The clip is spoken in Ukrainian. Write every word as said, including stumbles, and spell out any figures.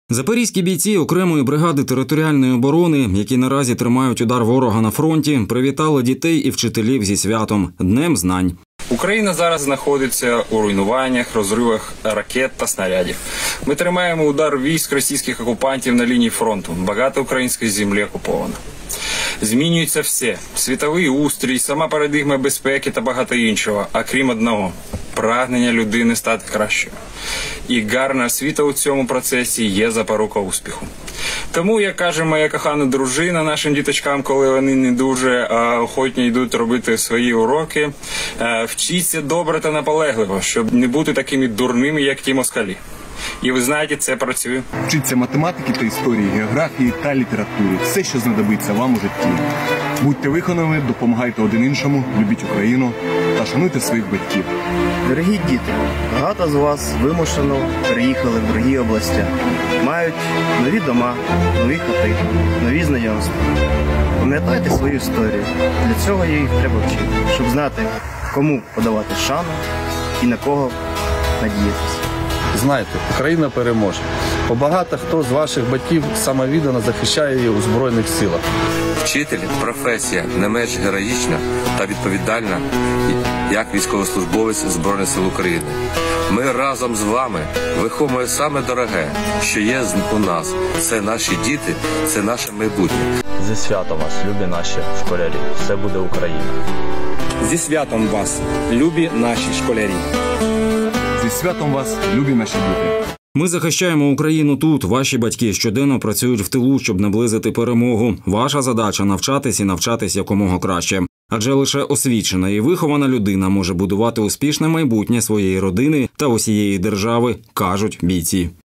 Запорізькі бійці окремої бригади територіальної оборони, які наразі тримають удар ворога на фронті, привітали дітей і вчителів зі святом – Днем знань. Україна зараз знаходиться у руйнуваннях, розривах ракет та снарядів. Ми тримаємо удар військ російських окупантів на лінії фронту. Багато української землі окуповано. Змінюється все – світовий устрій, сама парадигма безпеки та багато іншого, а крім одного – прагнення людини стати кращою. І гарна освіта у цьому процесі є запорука успіху. Тому, як каже моя кохана дружина нашим діточкам, коли вони не дуже а, охотні йдуть робити свої уроки, а, вчіться добре та наполегливо, щоб не бути такими дурними, як ті москалі. І ви знаєте, це працює. Вчіться математики та історії, географії та літератури. Все, що знадобиться вам у житті. Будьте вихованими, допомагайте один іншому, любіть Україну та шануйте своїх батьків. Дорогі діти, багато з вас вимушено переїхали в другі області. Мають нові дома, нові хати, нові знайомства. Пам'ятайте свою історію. Для цього їх треба вчити, щоб знати, кому подавати шану і на кого надіятися. Знайте, Україна переможе. Бо багато хто з ваших батьків самовіддано захищає її у Збройних силах. Вчитель – професія не менш героїчна та відповідальна, як військовослужбовець Збройних сил України. Ми разом з вами виховуємо саме дороге, що є у нас. Це наші діти, це наше майбутнє. Зі святом вас, любі наші школярі. Все буде Україна. Зі святом вас, любі наші школярі. Зі святом вас, любі наші діти. Ми захищаємо Україну тут. Ваші батьки щоденно працюють в тилу, щоб наблизити перемогу. Ваша задача – навчатись і навчатись якомога краще. Адже лише освічена і вихована людина може будувати успішне майбутнє своєї родини та усієї держави, кажуть бійці.